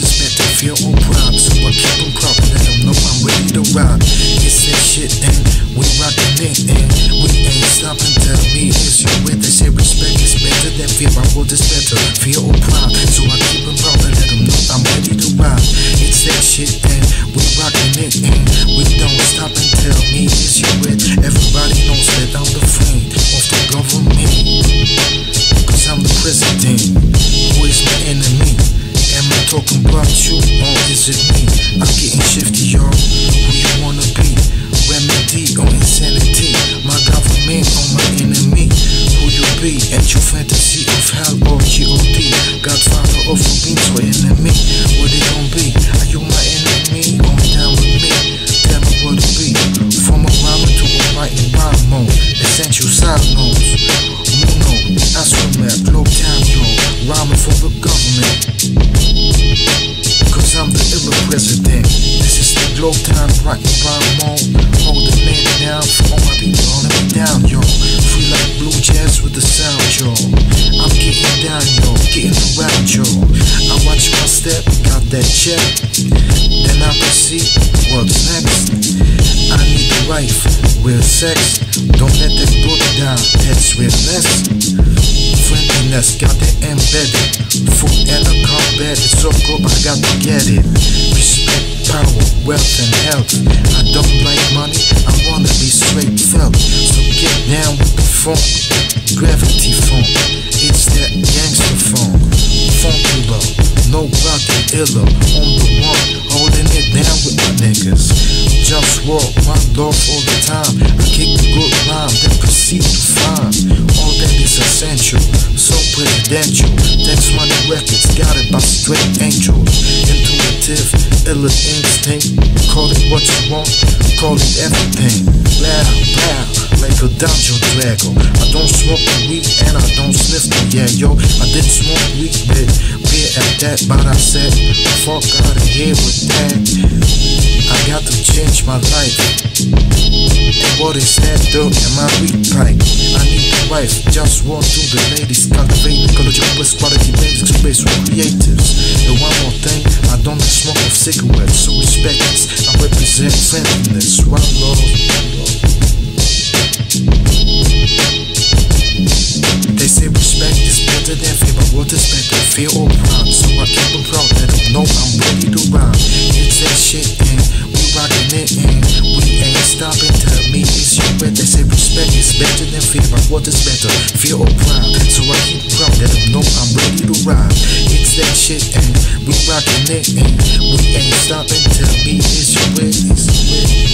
is better, fear or pride. So I keep them proud and let them know I'm ready to ride. It's that shit and we rockin' it and we ain't stopping. Tell me is you with? They say respect is better than fear. I want this better, fear or pride. So I keep them proud and let them know I'm ready to ride. It's that shit and we rockin' it and we don't stop and tell me is you with? Everybody knows that I'm the friend of the government, cause I'm the president. Who is my enemy? Am I talking about you or is it me? I'm getting shifty, y'all. Who you wanna be? Remedy or insanity? My government or my enemy? Who you be? Ain't you fantasy of hell or G.O.D? Godfather of a beat or enemy? What it gon' be? Are you my enemy or down with me? Tell me what it be. From a rhyme to a writing rhyme mode. Essential side notes. Muno, Astromet, Globetown, yo. Rhyming for the government, cause I'm the illa president. This is the Globetown, writing rhyme mode. Holding it down for all my people holding me down, yo. Free like blue jazz with the sound, yo. I'm getting down, yo, getting around, yo. I watch my step, got that check. Then I proceed, what's next? I need a wife, real sex. Don't let that book down, that's real less. Friendliness, got it embedded. Food and a combat, it's so good, I got to get it. Respect, power, wealth and health. I don't like money, I wanna be straight felt. So get down with the funk, gravity funk. It's that gangster funk. Funkula, nobody iller. On the one, holding it down with my niggas. JustWar, one love all the time. I kick the good rhyme, then proceed to find all that is essential, so presidential. Text Money Records, got it by straight angels. Intuitive, illa instinct. Call it what you want, call it everything. Loud, loud, like a dungeon dragon. I don't smoke the weed and I don't sniff the yeah, yo. I did smoke weed, but beer at that, but I said, fuck out of here with that. I got to change my life. And what is that dirt in my weed pipe? I need a wife, JustWar to the ladies. Cultivate ecological best quality basics, space with creatives. And one more thing, I don't smoke of cigarettes, so respect this. I represent friendliness. One love. They say respect is better than fear, but what is better, fear or pride? So I keep them proud, let them know I'm ready to rhyme. It's that shit and we rockin' it and we ain't stopping. Tell me is you with? They say respect is better than fear, but what is better, fear or pride? So I keep them proud, let them know I'm ready to rhyme. It's that shit and we rockin' it and we ain't stopping. Tell me is you with?